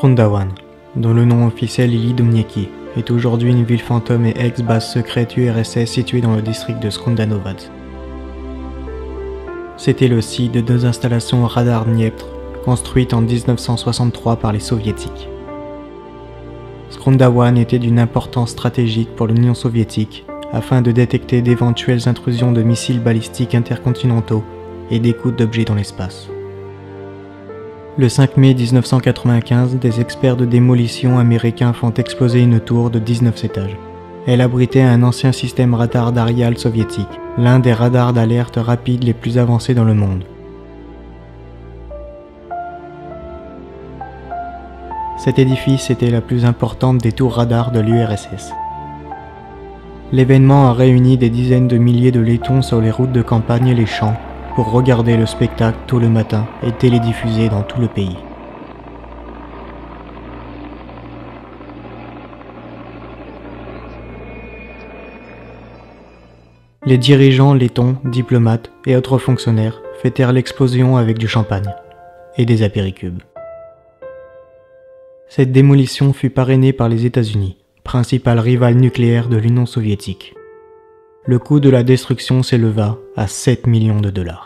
Skrundawan, dont le nom officiel est Lidomnieki, est aujourd'hui une ville fantôme et ex-base secrète URSS située dans le district de Skrundanovad. C'était le site de deux installations radar Dniepr, construites en 1963 par les soviétiques. Skrundawan était d'une importance stratégique pour l'Union soviétique, afin de détecter d'éventuelles intrusions de missiles balistiques intercontinentaux et d'écoute d'objets dans l'espace. Le 5 mai 1995, des experts de démolition américains font exploser une tour de 19 étages. Elle abritait un ancien système radar d'Arial soviétique, l'un des radars d'alerte rapide les plus avancés dans le monde. Cet édifice était la plus importante des tours radars de l'URSS. L'événement a réuni des dizaines de milliers de Lettons sur les routes de campagne et les champs pour regarder le spectacle tôt le matin et télédiffusé dans tout le pays. Les dirigeants lettons, diplomates et autres fonctionnaires fêtèrent l'explosion avec du champagne et des apéricubes. Cette démolition fut parrainée par les États-Unis, principal rival nucléaire de l'Union soviétique. Le coût de la destruction s'éleva à 7 millions de dollars.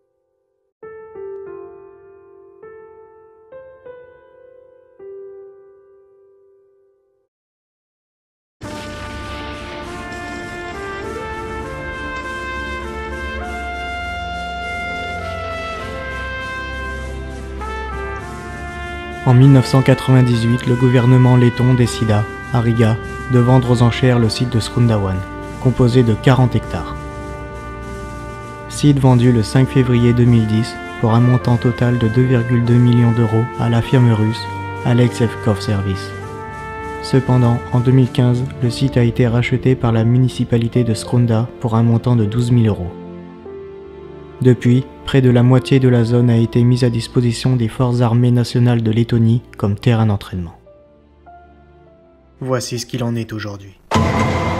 En 1998, le gouvernement letton décida, à Riga, de vendre aux enchères le site de Skrundawan, composé de 40 hectares. Site vendu le 5 février 2010 pour un montant total de 2,2 millions d'euros à la firme russe Alex Evkov Service. Cependant, en 2015, le site a été racheté par la municipalité de Skrunda pour un montant de 12 000 euros. Depuis, près de la moitié de la zone a été mise à disposition des forces armées nationales de Lettonie comme terrain d'entraînement. Voici ce qu'il en est aujourd'hui.